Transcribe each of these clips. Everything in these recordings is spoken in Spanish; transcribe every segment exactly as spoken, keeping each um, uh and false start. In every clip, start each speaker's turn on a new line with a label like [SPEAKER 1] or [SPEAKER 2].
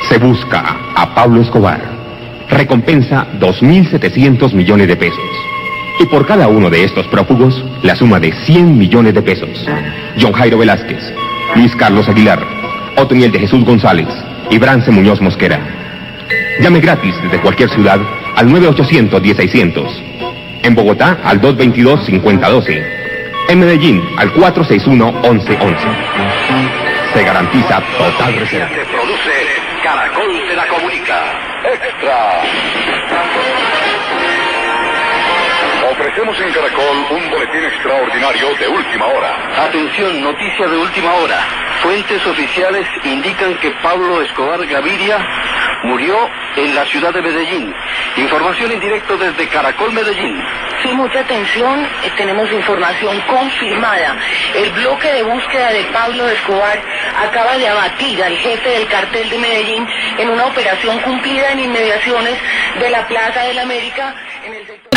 [SPEAKER 1] Se busca a Pablo Escobar. Recompensa dos mil setecientos millones de pesos. Y por cada uno de estos prófugos, la suma de cien millones de pesos. John Jairo Velázquez, Luis Carlos Aguilar, Otoniel de Jesús González y Brance Muñoz Mosquera. Llame gratis desde cualquier ciudad al nueve ochocientos diez seiscientos. En Bogotá al dos veintidós cincuenta doce. En Medellín al cuatro seis uno once once. Se garantiza total reserva.
[SPEAKER 2] Que produce Caracol te la comunica. Extra. Ofrecemos en Caracol un boletín extraordinario de última hora.
[SPEAKER 3] Atención, noticia de última hora. Fuentes oficiales indican que Pablo Escobar Gaviria murió en la ciudad de Medellín. Información en directo desde Caracol Medellín.
[SPEAKER 4] Sí, mucha atención, eh, tenemos información confirmada. El bloque de búsqueda de Pablo Escobar acaba de abatir al jefe del cartel de Medellín en una operación cumplida en inmediaciones de la Plaza de la América en el sector...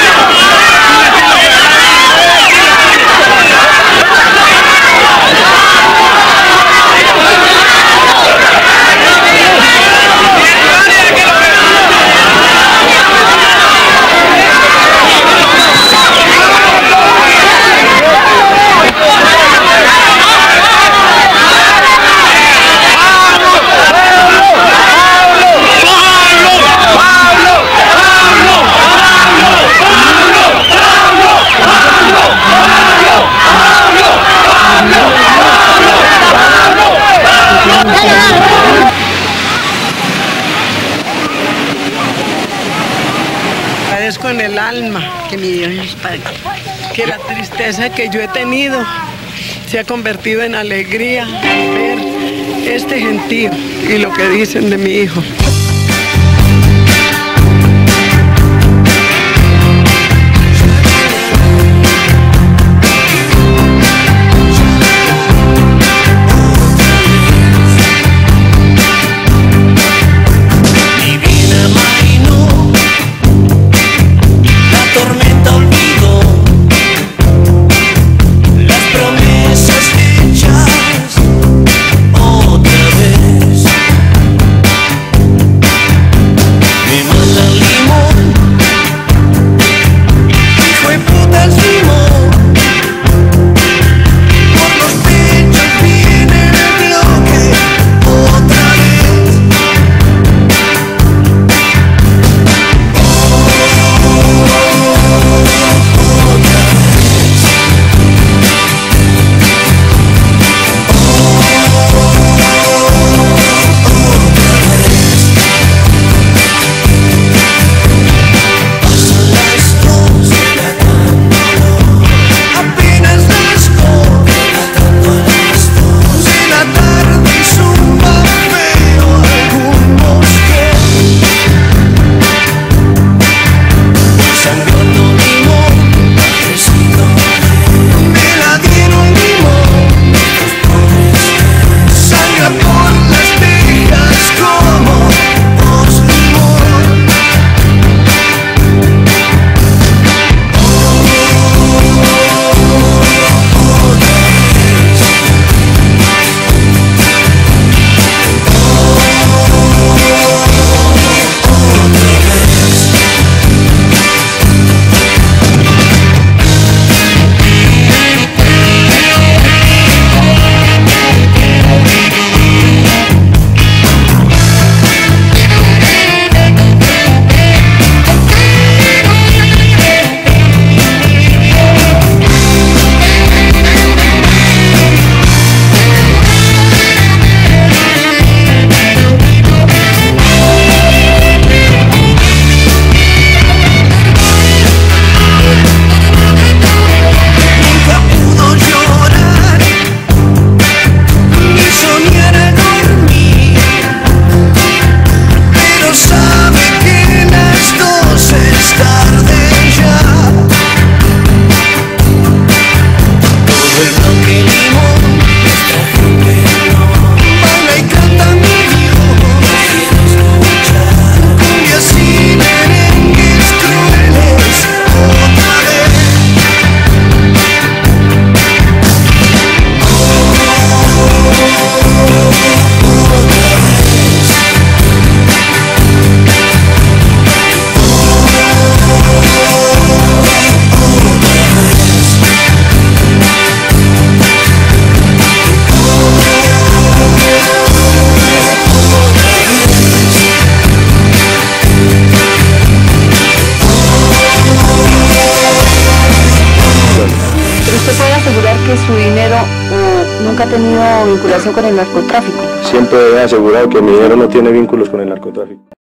[SPEAKER 5] Agradezco en el alma que mi Dios, que la tristeza que yo he tenido se ha convertido en alegría al ver este gentío y lo que dicen de mi hijo.
[SPEAKER 6] Otra vez dinero o nunca ha tenido vinculación con el narcotráfico?
[SPEAKER 7] Siempre he asegurado que mi dinero no tiene vínculos con el narcotráfico.